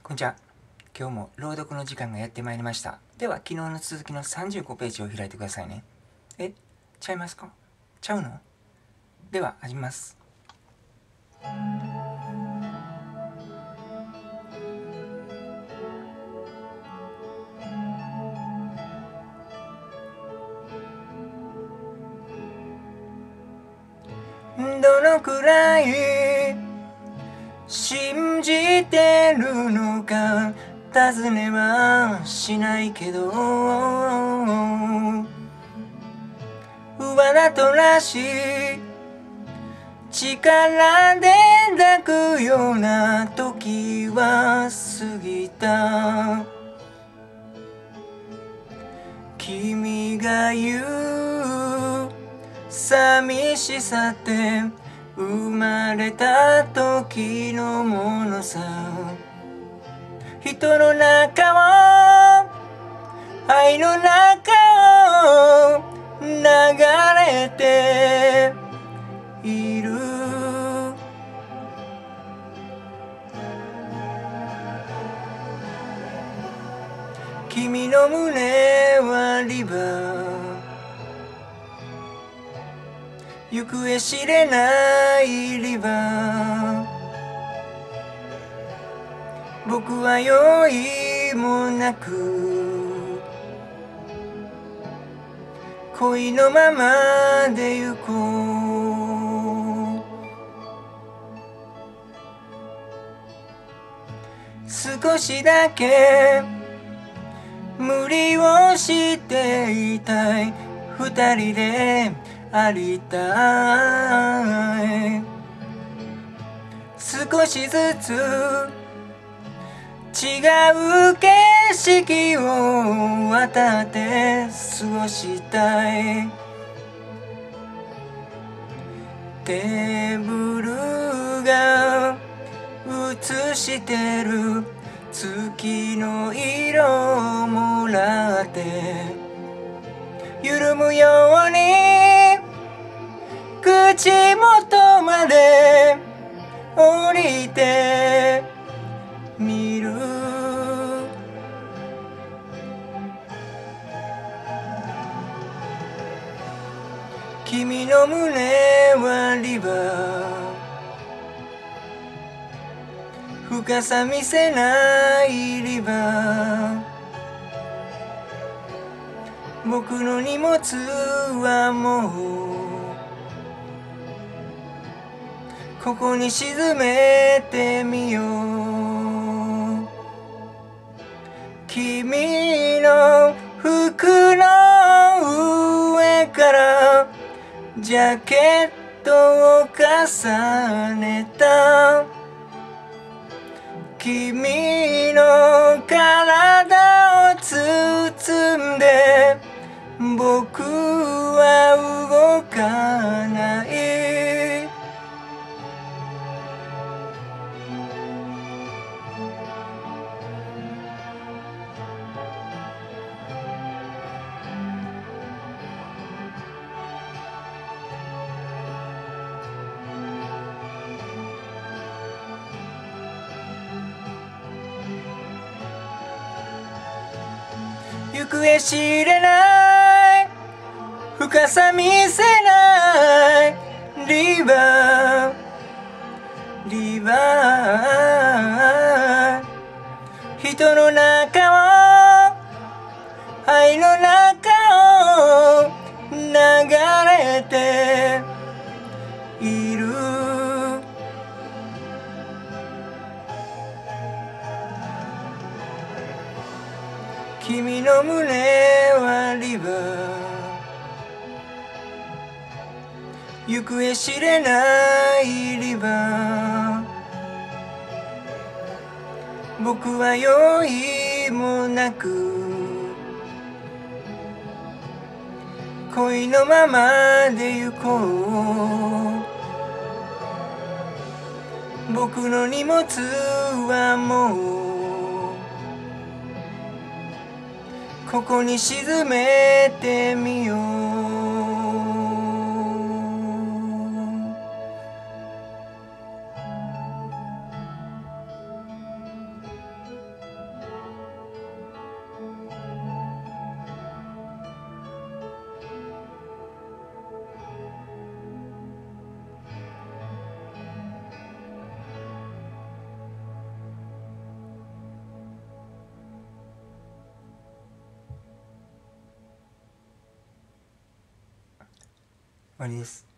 こんにちは。今日も朗読の時間がやってまいりました。では、昨日の続きの35ページを開いてくださいね。ちゃいますか？ちゃうの？では、始めます。どのくらい信じてるのか尋ねはしないけど、わざとらしい力で抱くような時は過ぎた。君が言う寂しさって生まれた時のものさ。人の中を愛の中を流れている。君の胸はリバー、行方知れないリバー。僕は酔いもなく恋のままで行こう。少しだけ無理をしていたい、二人でありたい。少しずつ違う景色を渡って過ごしたい。テーブルが映してる月の色をもらって緩むように口元まで降りてみる。君の胸はリバー、深さ見せないリバー。僕の荷物はもうここに沈めてみよう。君の服の上からジャケットを重ねた君の体を包んで僕は動かない。行方知れない深さ見せないリバー、リバー。人の中を愛の中を流れている。君の胸はリバー、行方知れないリバー。僕は酔いもなく恋のままで行こう。僕の荷物はもうここに沈めてみよう。 わりです。